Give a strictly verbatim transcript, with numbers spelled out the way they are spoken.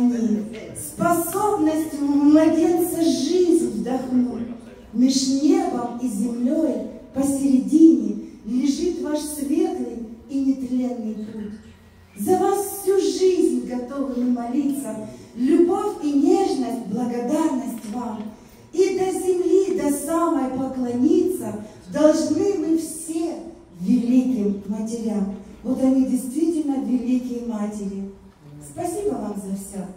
они способностью в младенца жизнь вдохнуть. Меж небом и землей посередине лежит ваш светлый и нетленный путь. За вас всю жизнь готовы мы молиться, любовь и нежность, благодарность вам. И до земли, до самой поклониться должны мы все великим матерям. Вот они действительно великие матери. Спасибо вам за все.